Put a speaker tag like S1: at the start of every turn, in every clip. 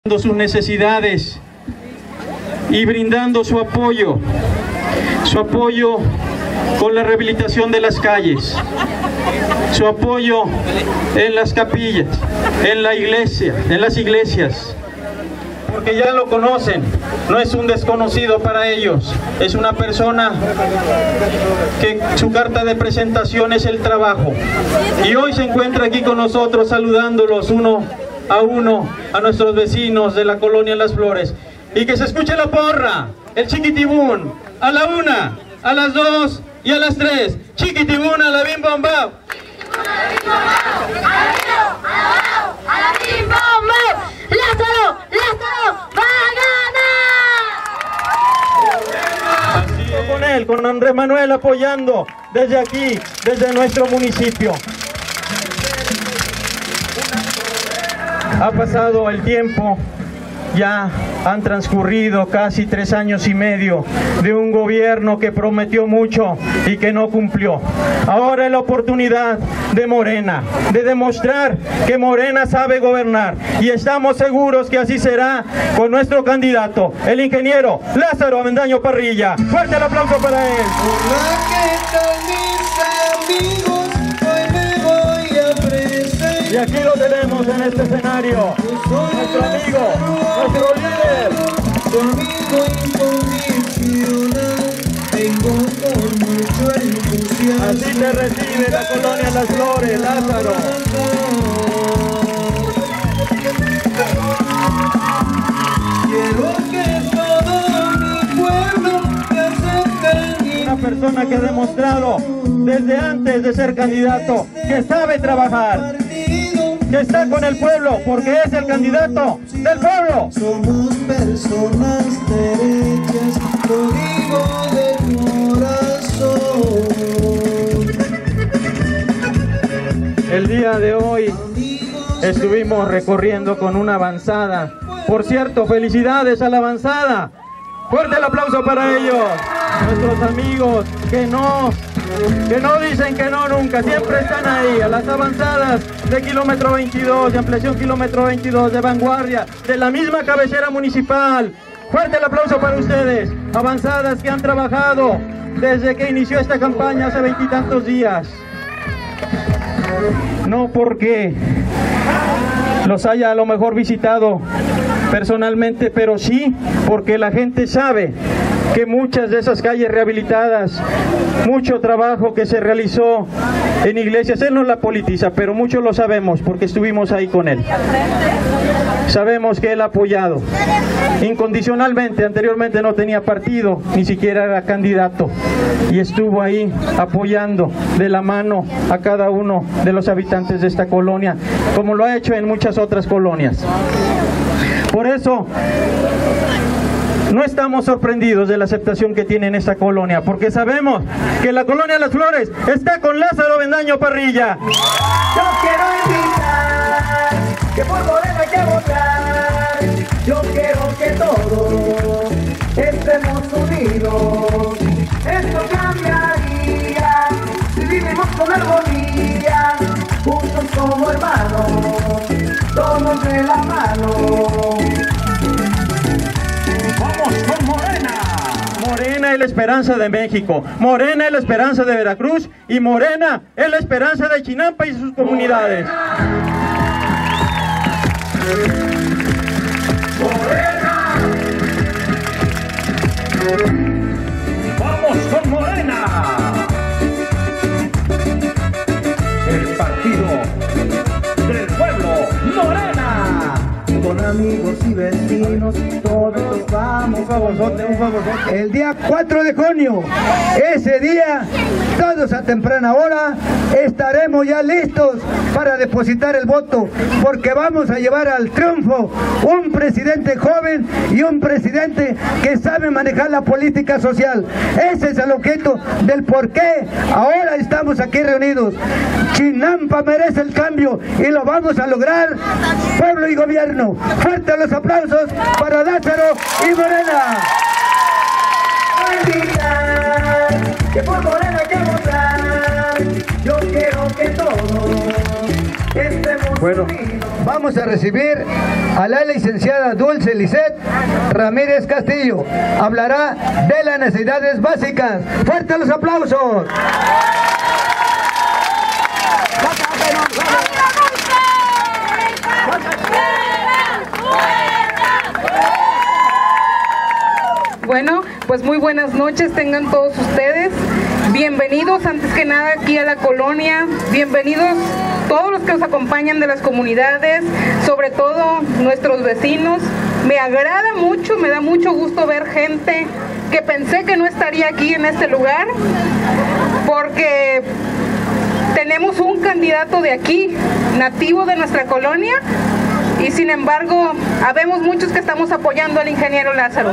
S1: sus necesidades y brindando su apoyo con la rehabilitación de las calles, su apoyo en las capillas, en la iglesia, en las iglesias, porque ya lo conocen, no es un desconocido para ellos, es una persona que su carta de presentación es el trabajo, y hoy se encuentra aquí con nosotros saludándolos uno a nuestros vecinos de la colonia Las Flores. Y que se escuche la porra, el chiquitibún, a la 1, a las 2 y a las 3. Chiquitibún a la bim bam bam.
S2: ¡Lázaro! ¡Va a ganar!
S1: Así es. Con él, con Andrés Manuel apoyando desde aquí, desde nuestro municipio. Ha pasado el tiempo, ya han transcurrido casi 3 años y medio de un gobierno que prometió mucho y que no cumplió. Ahora es la oportunidad de Morena, de demostrar que Morena sabe gobernar, y estamos seguros que así será con nuestro candidato, el ingeniero Lázaro Avendaño Parrilla. Fuerte el aplauso para él.
S3: Hola, ¿qué tal, mis amigos? Hoy me voy a presentar.
S1: Y aquí lo tenemos en este escenario, nuestro amigo, nuestro líder.
S3: Tu amigo incondicional, tengo con mucho entusiasmo.
S1: Así te recibe la colonia Las Flores, Lázaro.
S3: Quiero que todo mi pueblo te acepte.
S1: Una persona que ha demostrado desde antes de ser candidato que sabe trabajar, que está con el pueblo, porque es el candidato del pueblo.
S3: Somos personas derechas, lo digo de corazón.
S1: El día de hoy estuvimos recorriendo con una avanzada. Por cierto, felicidades a la avanzada. Fuerte el aplauso para ellos, nuestros amigos que no dicen que no nunca, siempre están ahí, a las avanzadas de kilómetro 22, de ampliación kilómetro 22, de vanguardia, de la misma cabecera municipal. Fuerte el aplauso para ustedes, avanzadas que han trabajado desde que inició esta campaña hace 20 y tantos días. No porque los haya a lo mejor visitado personalmente, pero sí porque la gente sabe que muchas de esas calles rehabilitadas, mucho trabajo que se realizó en iglesias, él no la politiza, pero muchos lo sabemos porque estuvimos ahí con él. Sabemos que él ha apoyado incondicionalmente, anteriormente no tenía partido, ni siquiera era candidato, y estuvo ahí apoyando de la mano a cada uno de los habitantes de esta colonia, como lo ha hecho en muchas otras colonias. Por eso no estamos sorprendidos de la aceptación que tiene en esta colonia, porque sabemos que la colonia Las Flores está con Lázaro Avendaño Parrilla.
S2: Yo quiero invitar que por Morena hay que votar. Yo quiero que todos estemos unidos. Esto cambiaría si vivimos con armonía, juntos como hermanos, todos de la mano.
S1: ¡Vamos con Morena! Morena es la esperanza de México, Morena es la esperanza de Veracruz, y Morena es la esperanza de Chinampa y sus comunidades. ¡Morena! ¡Vamos con Morena! El partido del pueblo, Morena.
S3: Con amigos y vecinos, todos vamos.
S1: Un favorzote.
S4: El día 4 de junio, ese día, todos a temprana hora, estaremos ya listos para depositar el voto, porque vamos a llevar al triunfo un presidente joven y un presidente que sabe manejar la política social. Ese es el objeto del por qué ahora estamos aquí reunidos. Chinampa merece el cambio y lo vamos a lograr, pueblo y gobierno. Fuerte los aplausos para Lázaro y Morena.
S2: Que por Morena hay que votar. Yo quiero que todos estemos unidos.
S4: vamos a recibir a la licenciada Dulce Lisset Ramírez Castillo. Hablará de las necesidades básicas. ¡Fuertes los aplausos!
S5: Bueno, pues muy buenas noches tengan todos ustedes. Bienvenidos antes que nada aquí a la colonia. Bienvenidos todos los que nos acompañan de las comunidades, sobre todo nuestros vecinos. Me agrada mucho, me da mucho gusto ver gente que pensé que no estaría aquí en este lugar, porque tenemos un candidato de aquí, nativo de nuestra colonia, y sin embargo, habemos muchos que estamos apoyando al ingeniero Lázaro.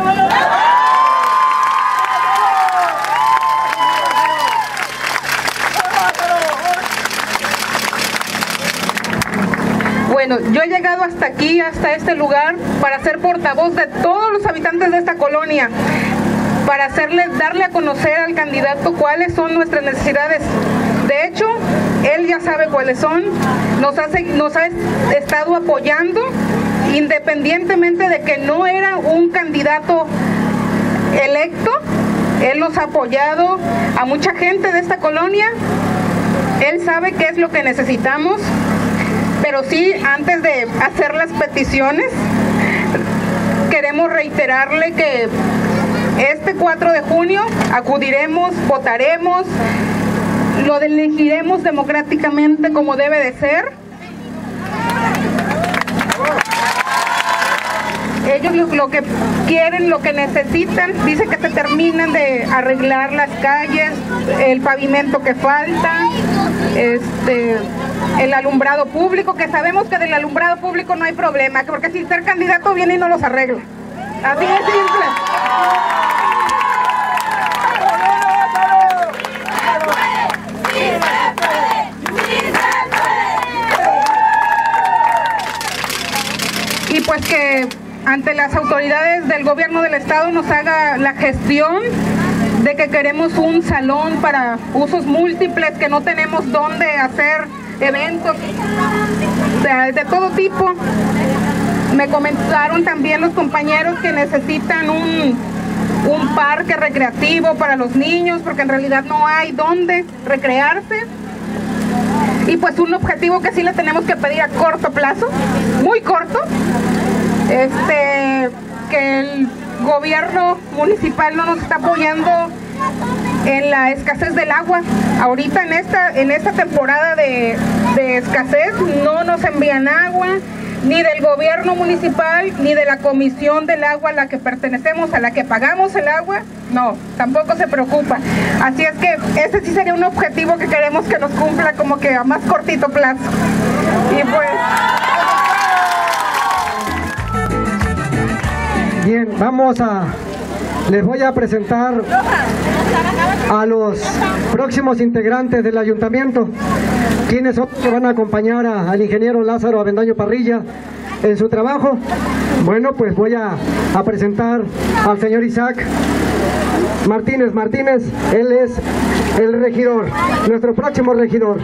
S5: Bueno, yo he llegado hasta aquí, hasta este lugar, para ser portavoz de todos los habitantes de esta colonia, para darle a conocer al candidato cuáles son nuestras necesidades. De hecho, él ya sabe cuáles son, nos ha estado apoyando, independientemente de que no era un candidato electo. Él nos ha apoyado a mucha gente de esta colonia. Él sabe qué es lo que necesitamos. Pero sí, antes de hacer las peticiones, queremos reiterarle que este 4 de junio acudiremos, votaremos, lo elegiremos democráticamente como debe de ser. Ellos lo que quieren, lo que necesitan, dice que se terminan de arreglar las calles, el pavimento que falta, el alumbrado público, que sabemos que del alumbrado público no hay problema, porque sin ser candidato viene y no los arregla. Así de simple. Y pues que ante las autoridades del gobierno del estado nos haga la gestión de que queremos un salón para usos múltiples, que no tenemos dónde hacer eventos de todo tipo. Me comentaron también los compañeros que necesitan un parque recreativo para los niños, porque en realidad no hay dónde recrearse. Y pues un objetivo que sí le tenemos que pedir a corto plazo, muy corto, que el gobierno municipal no nos está apoyando en la escasez del agua. Ahorita en esta temporada de escasez no nos envían agua, ni del gobierno municipal, ni de la comisión del agua a la que pertenecemos, a la que pagamos el agua, no, tampoco se preocupa. Así es que ese sí sería un objetivo que queremos que nos cumpla como que a más cortito plazo. Y pues...
S6: Bien, les voy a presentar a los próximos integrantes del ayuntamiento, quienes son que van a acompañar al ingeniero Lázaro Avendaño Parrilla en su trabajo. Bueno, pues voy a presentar al señor Isaac Martínez, él es el regidor, nuestro próximo regidor.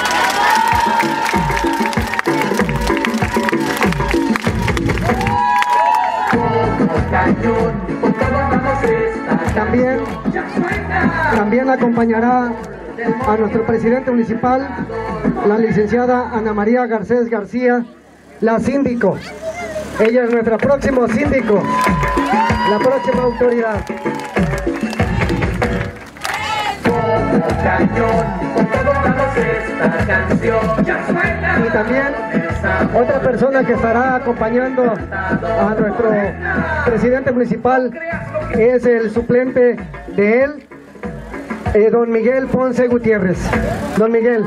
S6: También acompañará a nuestro presidente municipal, la licenciada Ana María Garcés García, la síndico. Ella es nuestra próximo síndico, la próxima autoridad. Y también otra persona que estará acompañando a nuestro presidente municipal es el suplente de él, don Miguel Ponce Gutiérrez. Don Miguel.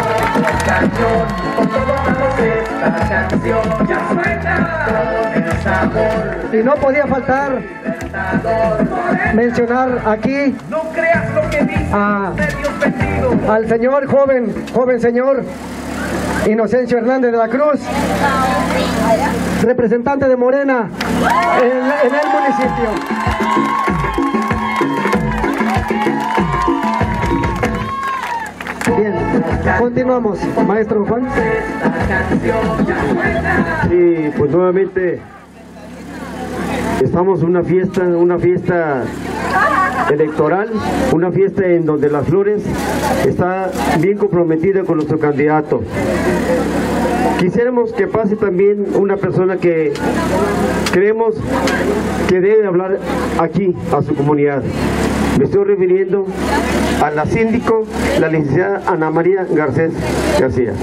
S6: Y no podía faltar mencionar aquí al señor joven señor Inocencio Hernández de la Cruz, representante de Morena en el municipio. Bien. Continuamos, maestro Juan.
S7: Sí, pues nuevamente estamos en una fiesta electoral, una fiesta en donde Las Flores está bien comprometida con nuestro candidato. Quisiéramos que pase también una persona que creemos que debe hablar aquí a su comunidad. Me estoy refiriendo a la síndico, la licenciada Ana María Garcés García.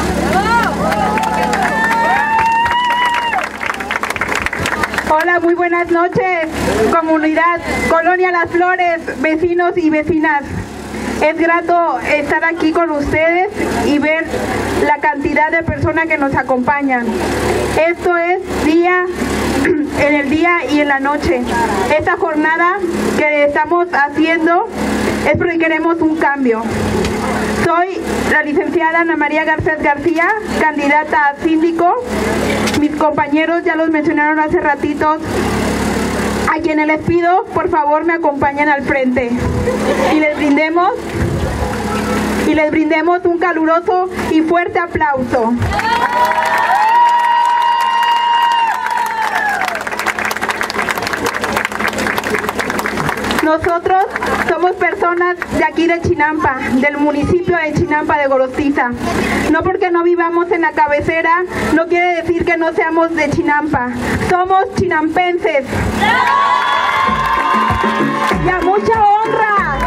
S5: Hola, muy buenas noches, comunidad, Colonia Las Flores, vecinos y vecinas. Es grato estar aquí con ustedes y ver la cantidad de personas que nos acompañan. Esto es en el día y en la noche. Esta jornada que estamos haciendo es porque queremos un cambio. Soy la licenciada Ana María Garcés García, candidata a síndico. Mis compañeros ya los mencionaron hace ratitos, a quienes les pido por favor me acompañen al frente y les brindemos un caluroso y fuerte aplauso. Nosotros somos personas de aquí de Chinampa, del municipio de Chinampa de Gorostiza. No porque no vivamos en la cabecera, no quiere decir que no seamos de Chinampa. Somos chinampenses. ¡Y a mucha honra!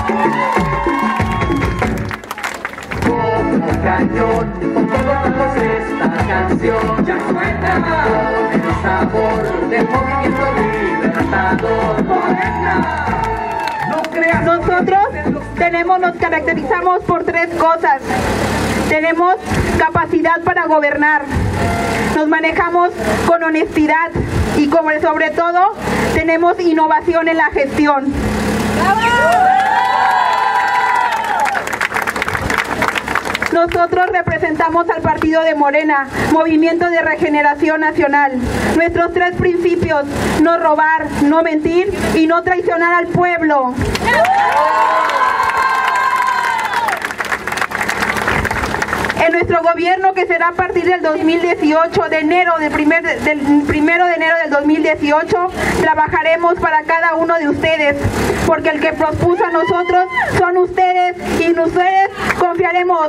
S2: Cañón, todos esta canción ya suena con el sabor del movimiento libertador. Morena.
S5: Nosotros nos caracterizamos por tres cosas. Tenemos capacidad para gobernar, nos manejamos con honestidad y sobre todo tenemos innovación en la gestión. Nosotros representamos al partido de Morena, Movimiento de Regeneración Nacional. Nuestros tres principios: no robar, no mentir y no traicionar al pueblo. En nuestro gobierno, que será a partir del 2018, del primero de enero del 2018, trabajaremos para cada uno de ustedes, porque el que propuso a nosotros son ustedes y en ustedes confiaremos.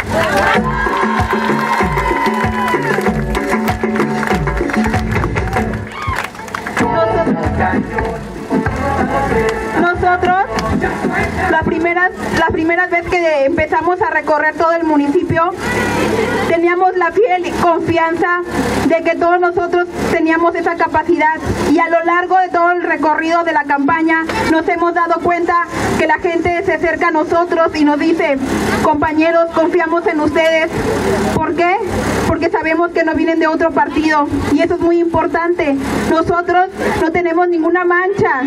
S5: Nosotros, las primeras veces que empezamos a recorrer todo el municipio, teníamos la fiel confianza de que todos nosotros teníamos esa capacidad, y a lo largo de todo el recorrido de la campaña nos hemos dado cuenta que la gente se acerca a nosotros y nos dice: compañeros, confiamos en ustedes. ¿Por qué? Porque sabemos que no vienen de otro partido, y eso es muy importante. Nosotros no tenemos ninguna mancha.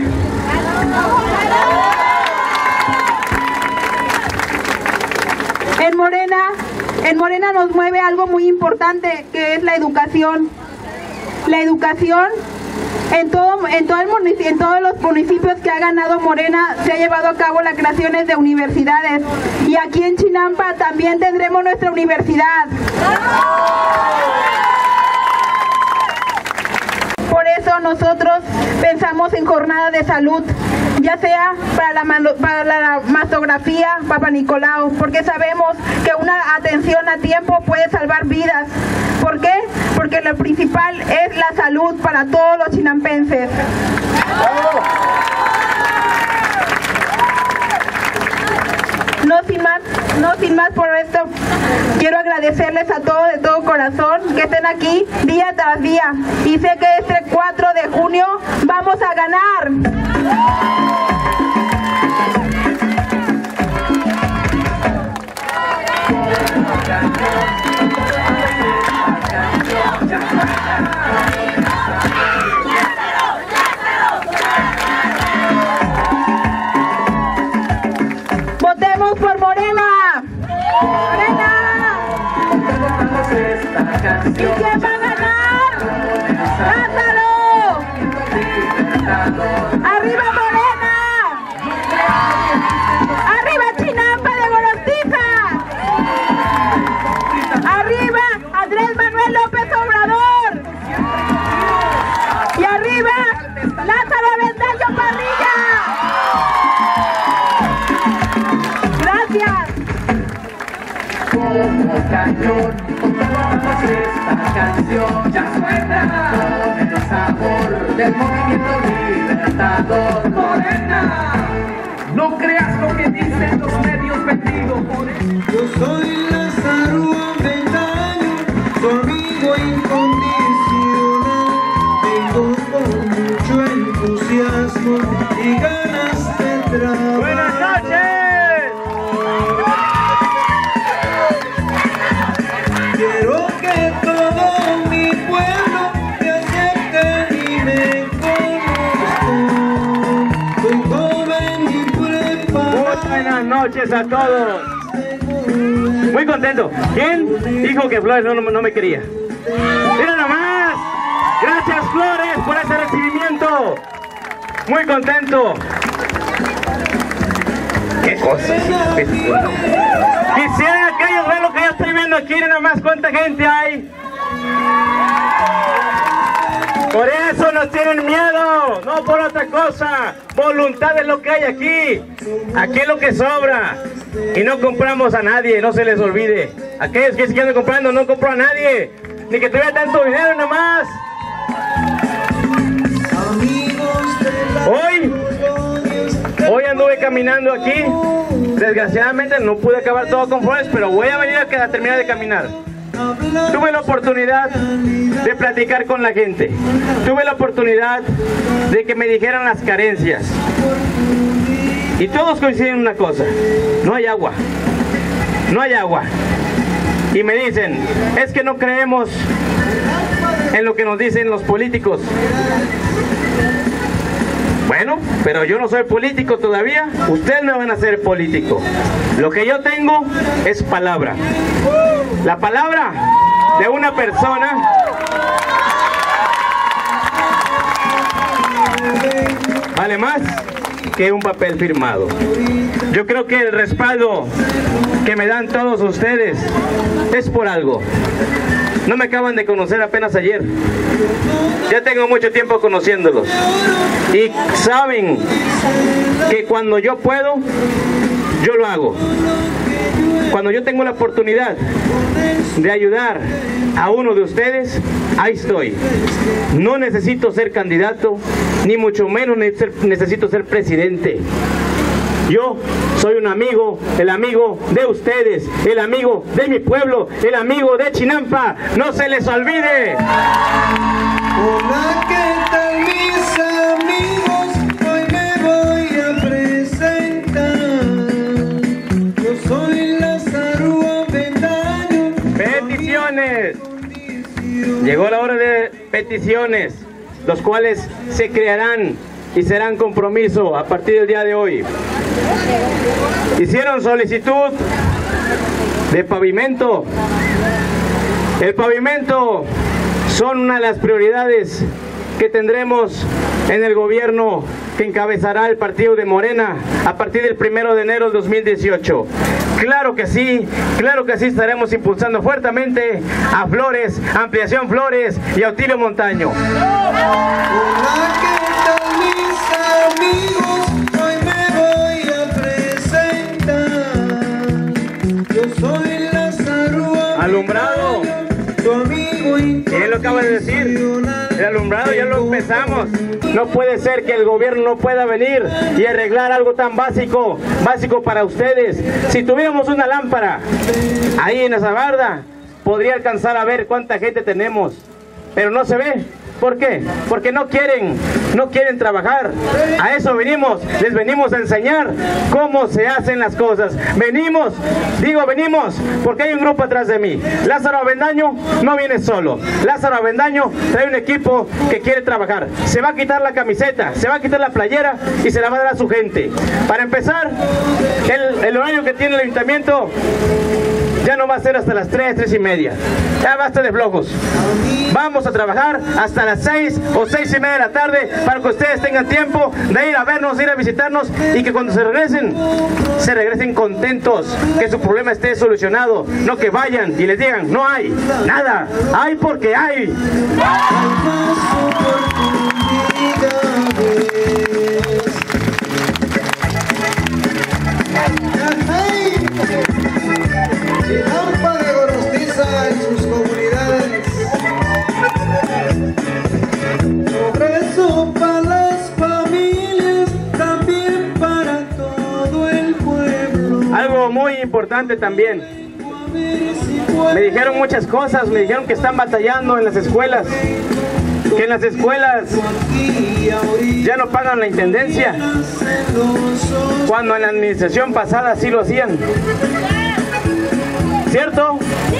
S5: En Morena nos mueve algo muy importante, que es la educación. La educación en todos los municipios que ha ganado Morena se ha llevado a cabo las creaciones de universidades, y aquí en Chinampa también tendremos nuestra universidad. Por eso nosotros pensamos en jornadas de salud, ya sea para la mastografía Papa Nicolau, porque sabemos que una atención a tiempo puede salvar vidas. ¿Por qué? Porque lo principal es la salud para todos los chinampenses. No sin más por esto, quiero agradecerles a todos de todo corazón que estén aquí día tras día, y sé que este 4 de junio vamos a ganar. ¡Votemos por Morena! ¡Morena! ¿Y quién va a ganar? ¡Lázaro! ¡Arriba Morena!
S2: unión, cantamos esta canción. Ya suena con el sabor del movimiento libertador. Morena, no creas lo que dicen los medios vendidos por él.
S3: Yo soy Lázaro Avendaño, tu amigo incondicional. Vengo con mucho entusiasmo y ganas de trabajar.
S1: ¡Buenas noches!
S3: Quiero que todo mi pueblo me acepte y me conozca. Soy joven y preparado.
S1: Buenas noches a todos. Muy contento. ¿Quién dijo que Flores no me quería? ¡Mira nomás! Gracias, Flores, por ese recibimiento. Muy contento. ¡Qué cosas! Quisiera que ellos vean lo que yo estoy viendo aquí. Mira nomás cuánta gente hay. Por eso nos tienen miedo, no por otra cosa. Voluntad es lo que hay aquí. Aquí es lo que sobra. Y no compramos a nadie, no se les olvide. Aquellos que siguen comprando, no compro a nadie. Ni que tuviera tanto dinero nomás. Hoy anduve caminando aquí. Desgraciadamente no pude acabar todo con Flores, pero voy a venir a terminar de caminar. Tuve la oportunidad de platicar con la gente. Tuve la oportunidad de que me dijeran las carencias. Y todos coinciden en una cosa: no hay agua. No hay agua. Y me dicen, es que no creemos en lo que nos dicen los políticos. Bueno, pero yo no soy político todavía. Ustedes me van a hacer político. Lo que yo tengo es palabra. La palabra de una persona vale más que un papel firmado. Yo creo que el respaldo que me dan todos ustedes es por algo. No me acaban de conocer apenas ayer. Ya tengo mucho tiempo conociéndolos. Y saben que cuando yo puedo, yo lo hago. Cuando yo tengo la oportunidad de ayudar a uno de ustedes, ahí estoy. No necesito ser candidato, ni mucho menos necesito ser presidente. Yo soy un amigo, el amigo de ustedes, el amigo de mi pueblo, el amigo de Chinampa. ¡No se les olvide!
S3: Hola, ¿qué tal mis amigos? Hoy me voy a presentar. Yo soy Lázaro Avendaño.
S1: Peticiones. Llegó la hora de peticiones, los cuales se crearán y serán compromiso a partir del día de hoy. Hicieron solicitud de pavimento. El pavimento son una de las prioridades que tendremos en el gobierno que encabezará el partido de Morena a partir del 1 de enero del 2018. Claro que sí estaremos impulsando fuertemente a Flores, Ampliación Flores y a Otilio Montaño.
S3: Hola, ¿qué tal mis amigos? Hoy me voy a presentar. Yo soy Lázaro
S1: Alumbrado.
S3: tu amigo
S1: ¿Quién lo acaba de decir? El alumbrado ya lo empezamos. No puede ser que el gobierno no pueda venir y arreglar algo tan básico para ustedes. Si tuviéramos una lámpara ahí en esa barda, podría alcanzar a ver cuánta gente tenemos, pero no se ve. ¿Por qué? Porque no quieren trabajar. A eso venimos, les venimos a enseñar cómo se hacen las cosas. Venimos porque hay un grupo atrás de mí. Lázaro Avendaño no viene solo. Lázaro Avendaño trae un equipo que quiere trabajar. Se va a quitar la camiseta, se va a quitar la playera y se la va a dar a su gente. Para empezar, el horario que tiene el ayuntamiento ya no va a ser hasta las 3, 3:30. Ya basta de flojos. Vamos a trabajar hasta las 6 o 6:30 de la tarde para que ustedes tengan tiempo de ir a vernos, ir a visitarnos y que cuando se regresen contentos, que su problema esté solucionado. No que vayan y les digan, no hay nada. Hay porque hay.
S3: Chinampa de Gorostiza. progreso para las familias, también para todo el pueblo.
S1: Algo muy importante también. Me dijeron muchas cosas, me dijeron que están batallando en las escuelas, que en las escuelas ya no pagan la intendencia, cuando en la administración pasada sí lo hacían. ¿Cierto?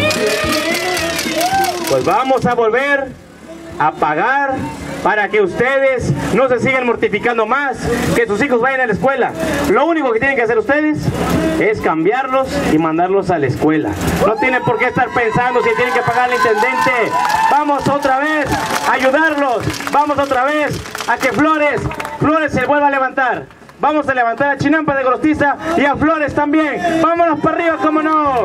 S1: Pues vamos a volver a pagar para que ustedes no se sigan mortificando más, que sus hijos vayan a la escuela. Lo único que tienen que hacer ustedes es cambiarlos y mandarlos a la escuela. No tienen por qué estar pensando si tienen que pagar al intendente. Vamos otra vez a ayudarlos. Vamos otra vez a que Flores se vuelva a levantar. Vamos a levantar a Chinampa de Gorostiza y a Flores también. Vámonos para arriba, cómo no.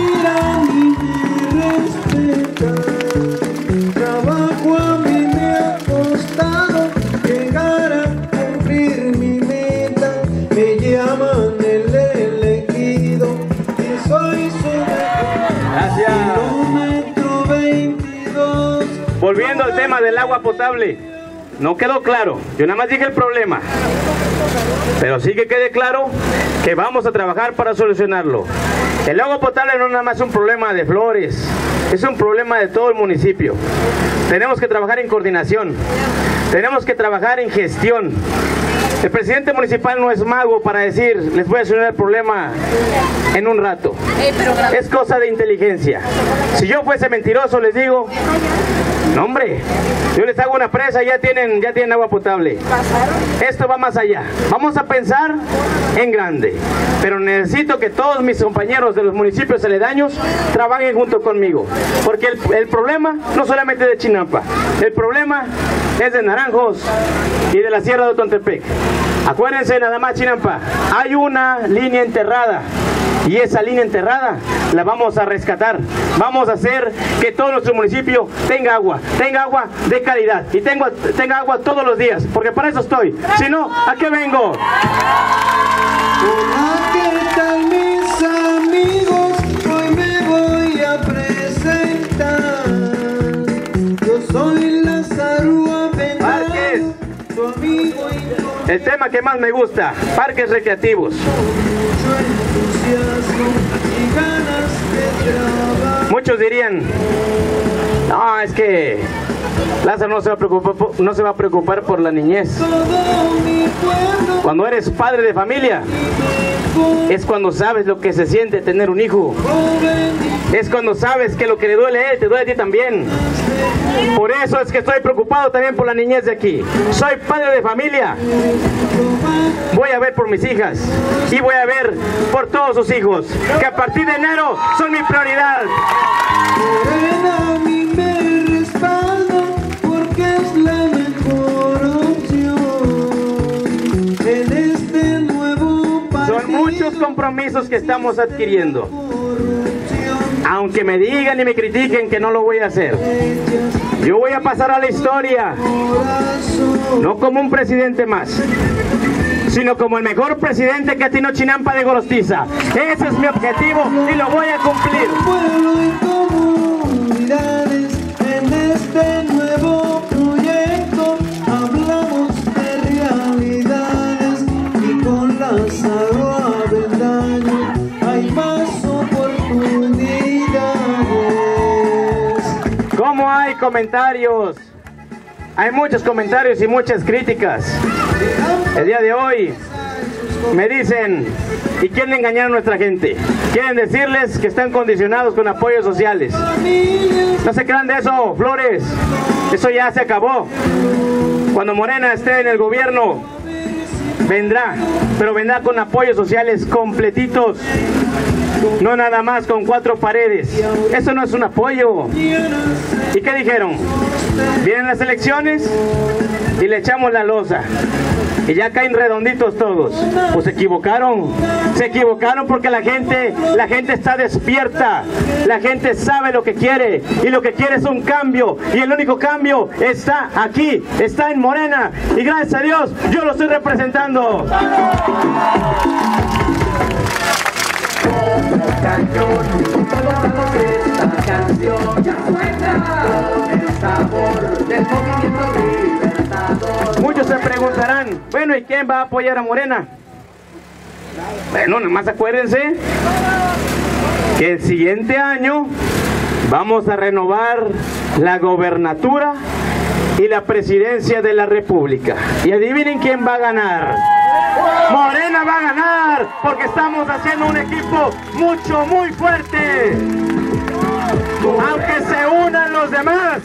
S3: Trabajo a mí me ha costado llegar a cumplir mi meta. Me llaman el elegido y soy su
S1: Gracias.
S3: kilómetro 22.
S1: Volviendo al tema del agua potable, no quedó claro. Yo nada más dije el problema, pero sí que quede claro que vamos a trabajar para solucionarlo. El agua potable no nada más es un problema de Flores, es un problema de todo el municipio. Tenemos que trabajar en coordinación, tenemos que trabajar en gestión. El presidente municipal no es mago para decir, les voy a solucionar el problema en un rato. Es cosa de inteligencia. Si yo fuese mentiroso, les digo, no hombre, yo les hago una presa y ya tienen agua potable. Esto va más allá. Vamos a pensar en grande. Pero necesito que todos mis compañeros de los municipios aledaños trabajen junto conmigo. Porque el problema no solamente es de Chinampa, el problema es de Naranjos y de la Sierra de Otontepec. Acuérdense nada más, Chinampa, hay una línea enterrada. Y esa línea enterrada la vamos a rescatar. Vamos a hacer que todo nuestro municipio tenga agua de calidad y tenga agua todos los días, porque para eso estoy. Si no, ¿a qué vengo?
S3: Hola, ¿qué tal mis amigos? Hoy me voy a presentar. Yo soy Lázaro Avendaño, tu amigo y
S1: el tema que más me gusta, parques recreativos. Muchos dirían, no, es que Lázaro no se va a preocupar por la niñez. Cuando eres padre de familia, es cuando sabes lo que se siente tener un hijo. Es cuando sabes que lo que le duele a él, te duele a ti también. Por eso es que estoy preocupado también por la niñez de aquí. Soy padre de familia. Voy a ver por mis hijas y voy a ver por todos sus hijos, que a partir de enero son mi prioridad.
S3: Morena a mí me respalda porque es la mejor opción en este nuevo partido.
S1: Son muchos compromisos que estamos adquiriendo. Aunque me digan y me critiquen que no lo voy a hacer, yo voy a pasar a la historia, no como un presidente más, sino como el mejor presidente que ha tenido Chinampa de Gorostiza. Ese es mi objetivo y lo voy a cumplir.
S3: Pueblo y comunidades en este nuevo proyecto hablamos de realidades y con Lázaro Avendaño hay más oportunidades.
S1: ¿Cómo hay comentarios? Hay muchos comentarios y muchas críticas. El día de hoy me dicen y quieren engañar a nuestra gente. Quieren decirles que están condicionados con apoyos sociales. No se crean de eso, Flores. Eso ya se acabó. Cuando Morena esté en el gobierno, vendrá, pero vendrá con apoyos sociales completitos. No nada más con 4 paredes. Eso no es un apoyo. ¿Y qué dijeron? Vienen las elecciones y le echamos la losa y ya caen redonditos todos. Pues se equivocaron porque la gente está despierta, la gente sabe lo que quiere y lo que quiere es un cambio, y el único cambio está aquí, está en Morena, y gracias a Dios yo lo estoy representando.
S2: Esta canción ya suena el sabor del movimiento.
S8: Bueno, ¿y quién va a apoyar a Morena? Bueno, nada más acuérdense que el siguiente año vamos a renovar la gobernatura y la presidencia de la República. Y adivinen quién va a ganar. Morena va a ganar, porque estamos haciendo un equipo muy fuerte. Aunque se unan los demás.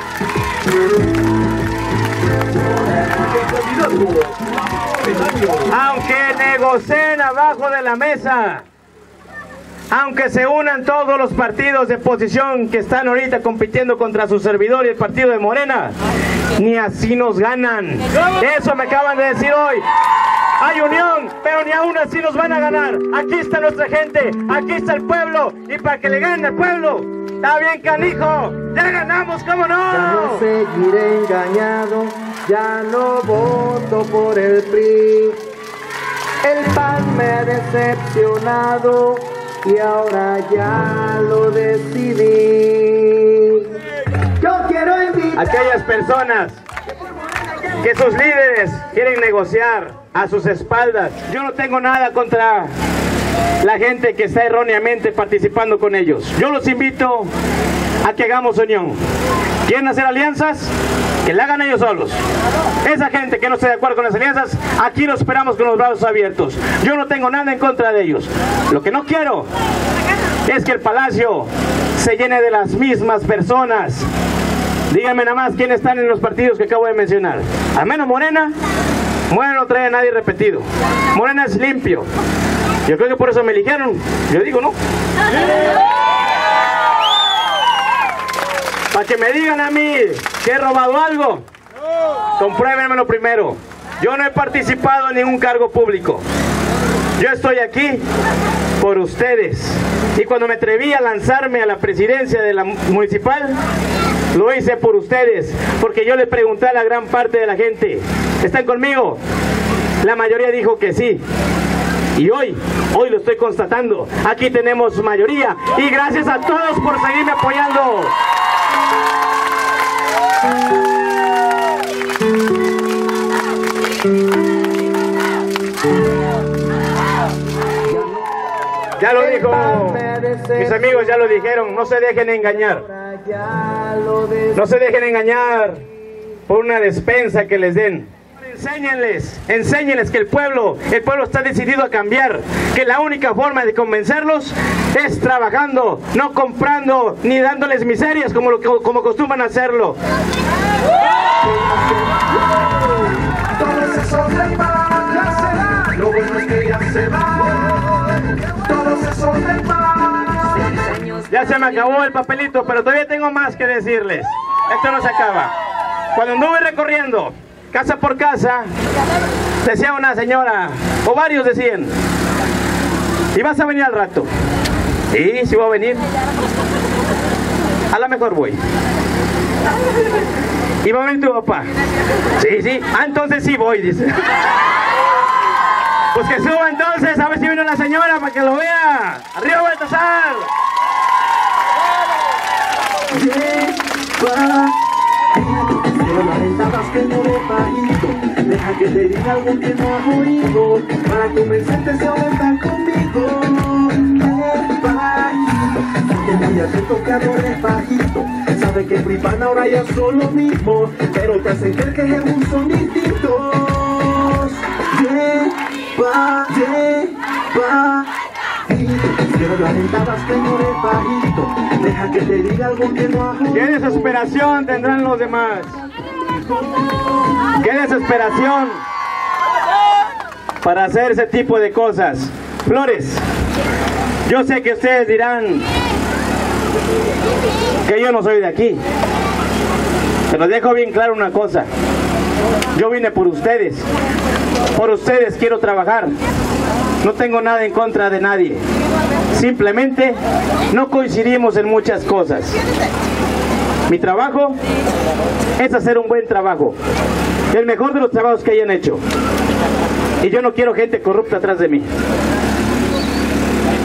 S8: Aunque negocien abajo de la mesa, aunque se unan todos los partidos de oposición que están ahorita compitiendo contra su servidor y el partido de Morena, ni así nos ganan. Eso me acaban de decir hoy. Hay unión, pero ni aún así nos van a ganar. Aquí está nuestra gente, aquí está el pueblo, y para que le gane al pueblo, está bien, canijo, ya ganamos, ¿cómo no?
S3: Ya no seguiré engañado, ya no voto por el PRI. El PAN me ha decepcionado y ahora ya lo decidí. Yo quiero invitar
S8: a aquellas personas que sus líderes quieren negociar a sus espaldas. Yo no tengo nada contra la gente que está erróneamente participando con ellos. Yo los invito a que hagamos unión. ¿Quieren hacer alianzas? Que la hagan ellos solos. Esa gente que no esté de acuerdo con las alianzas, aquí los esperamos con los brazos abiertos. Yo no tengo nada en contra de ellos. Lo que no quiero es que el palacio se llene de las mismas personas. Díganme nada más quiénes están en los partidos que acabo de mencionar. Al menos Morena no trae a nadie repetido. Morena es limpio. Yo creo que por eso me eligieron. Yo digo, ¿no? Para que me digan a mí que he robado algo, compruébenmelo primero. Yo no he participado en ningún cargo público. Yo estoy aquí por ustedes. Y cuando me atreví a lanzarme a la presidencia de la municipal, lo hice por ustedes, porque yo le pregunté a la gran parte de la gente, ¿están conmigo? La mayoría dijo que sí. Y hoy lo estoy constatando. Aquí tenemos mayoría. Y gracias a todos por seguirme apoyando. Ya lo dijo, mis amigos ya lo dijeron, no se dejen engañar. No se dejen engañar por una despensa que les den. Enséñenles que el pueblo está decidido a cambiar, que la única forma de convencerlos es trabajando, no comprando ni dándoles miserias como acostumbran hacerlo.
S2: Todos esos del mal ya se van, lo bueno es que ya se van. Todos esos del mal.
S8: Ya se me acabó el papelito, pero todavía tengo más que decirles. Esto no se acaba. Cuando anduve recorriendo casa por casa, decía una señora, o varios decían, ¿y vas a venir al rato? Sí, sí voy a venir. A lo mejor voy. ¿Y va a venir tu papá? Sí, sí. Ah, entonces sí voy, dice. Pues que suba entonces, a ver si viene la señora para que lo vea. ¡Arriba Baltasar!
S3: Pero lamentabas que no de bajito. Deja que te diga algo que no has oído, para convencerte se aumentan conmigo. Que muy atento que adores bajito. Sabe que Pripan ahora ya son lo mismo, pero te hacen creer que Jesús son distintos. Pero lamentabas que no eres bajito. Deja que te diga algo que no has oído.
S8: ¡Qué desesperación tendrán los demás! ¡Qué desesperación para hacer ese tipo de cosas! Flores, yo sé que ustedes dirán que yo no soy de aquí, pero dejo bien claro una cosa: yo vine por ustedes quiero trabajar. No tengo nada en contra de nadie, simplemente no coincidimos en muchas cosas. Mi trabajo es hacer un buen trabajo, el mejor de los trabajos que hayan hecho, y yo no quiero gente corrupta atrás de mí.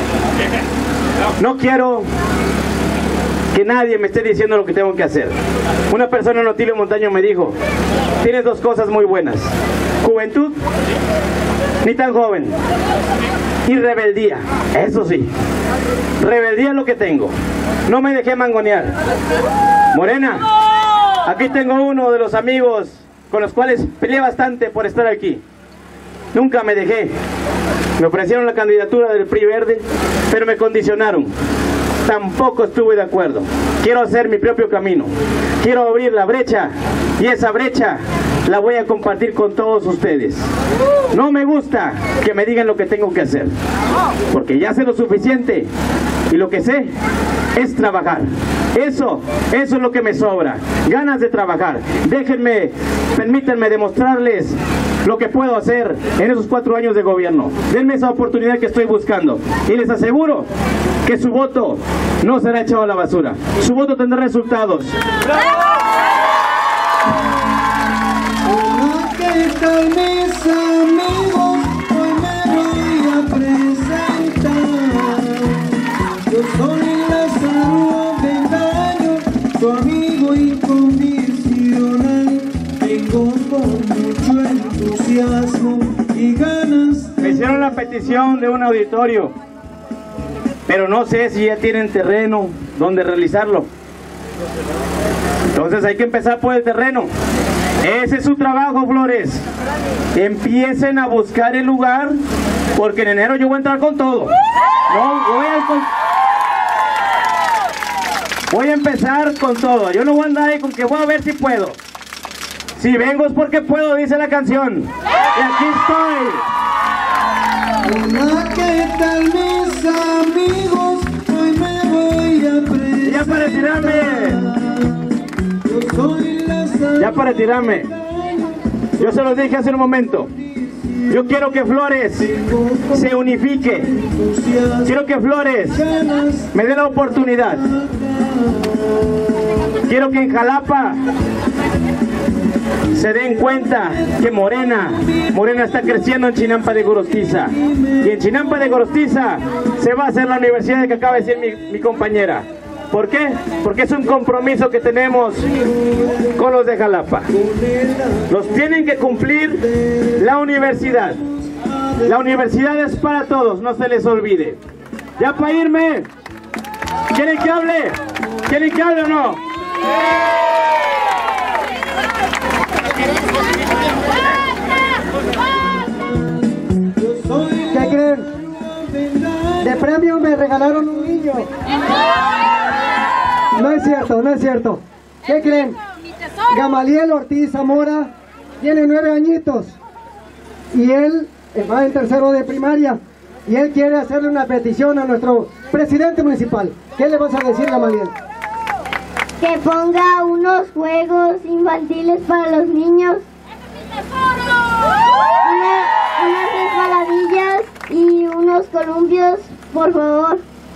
S8: No quiero que nadie me esté diciendo lo que tengo que hacer. Una persona en Otilio Montaño me dijo: tienes dos cosas muy buenas, juventud, ni tan joven, y rebeldía. Eso sí, rebeldía es lo que tengo. No me dejé mangonear. Morena, aquí tengo uno de los amigos con los cuales peleé bastante por estar aquí. Nunca me dejé. Me ofrecieron la candidatura del PRI Verde, pero me condicionaron. Tampoco estuve de acuerdo. Quiero hacer mi propio camino. Quiero abrir la brecha, y esa brecha la voy a compartir con todos ustedes. No me gusta que me digan lo que tengo que hacer, porque ya sé lo suficiente, y lo que sé es trabajar. Eso es lo que me sobra, ganas de trabajar. Permítanme demostrarles lo que puedo hacer en esos 4 años de gobierno. Denme esa oportunidad que estoy buscando, y les aseguro que su voto no será echado a la basura. Su voto tendrá resultados.
S3: Hola, ¿qué tal mis amigos? Hoy me voy a presentar. Yo soy Lázaro Bendaño, tu amigo incondicional. Vengo con mucho entusiasmo y ganas.
S8: Me hicieron la petición de un auditorio, pero no sé si ya tienen terreno donde realizarlo. Entonces hay que empezar por el terreno. Ese es su trabajo, Flores. Empiecen a buscar el lugar, porque en enero yo voy a entrar con todo. Voy a empezar con todo. Yo no voy a andar ahí con que voy a ver si puedo. Si vengo es porque puedo, dice la canción. Y aquí estoy.
S3: Hola, ¿qué tal mis amigos? Hoy me voy a presentar.
S8: Ya para tirarme.
S3: Yo soy Lázaro.
S8: Ya para tirarme. Yo se los dije hace un momento. Yo quiero que Flores se unifique. Quiero que Flores me dé la oportunidad. Quiero que en Jalapa se den cuenta que Morena está creciendo en Chinampa de Gorostiza. Y en Chinampa de Gorostiza se va a hacer la universidad que acaba de decir mi compañera. ¿Por qué? Porque es un compromiso que tenemos con los de Jalapa. Los tienen que cumplir la universidad. La universidad es para todos, no se les olvide. Ya para irme, ¿quieren que hable? ¿Quieren que hable o no?
S6: ¿Qué creen? De premio me regalaron un niño. No es cierto, no es cierto. ¿Qué creen? Gamaliel Ortiz Zamora tiene 9 añitos y él va en tercero de primaria y él quiere hacerle una petición a nuestro presidente municipal. ¿Qué le vas a decir, Gamaliel?
S9: Que ponga unos juegos infantiles para los niños, unas resbaladillas y unos columpios, por favor.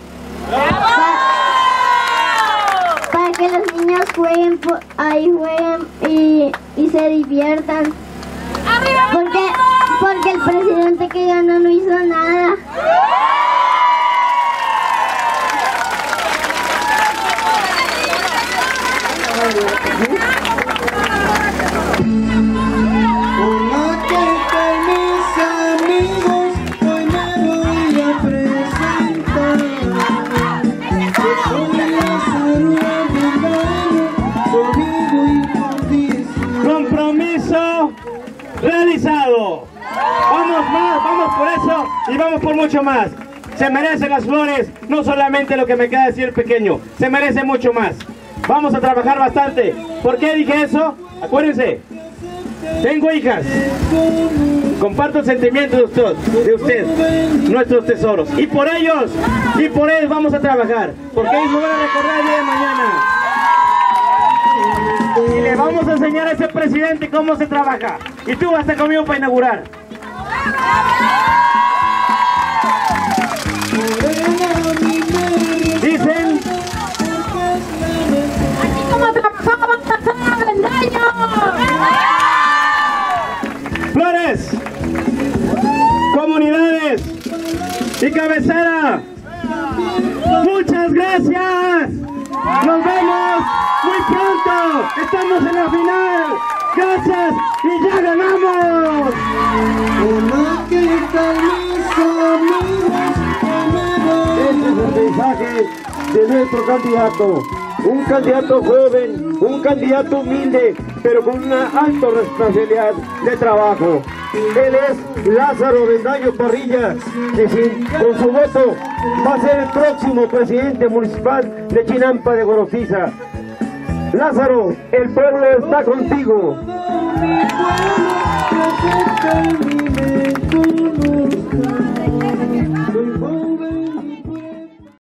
S9: Para que los niños jueguen y se diviertan. Porque el presidente que ganó no hizo nada.
S3: Hola, ¿qué tal mis amigos? Hoy me voy a presentar. Yo soy Lázaro Bendaño, tu amigo incondicional.
S8: Compromiso realizado. Vamos más, vamos por eso y vamos por mucho más. Se merecen las Flores, no solamente lo que me queda decir el pequeño, se merece mucho más. Vamos a trabajar bastante. ¿Por qué dije eso? Acuérdense, tengo hijas. Comparto el sentimiento de usted, nuestros tesoros. Y por ellos vamos a trabajar. Porque ellos me van a recordar el día de mañana. Y le vamos a enseñar a ese presidente cómo se trabaja. Y tú vas a estar conmigo para inaugurar. Dicen... Flores, comunidades y cabecera, muchas gracias. Nos vemos.
S1: muy pronto estamos en la final. Gracias y ya ganamos.
S7: Este es el mensaje de nuestro candidato. Un candidato joven, un candidato humilde, pero con una alta responsabilidad de trabajo. Él es Lázaro Bendaño Parrilla, que con su voto va a ser el próximo presidente municipal de Chinampa de Gorostiza. Lázaro, el pueblo está contigo.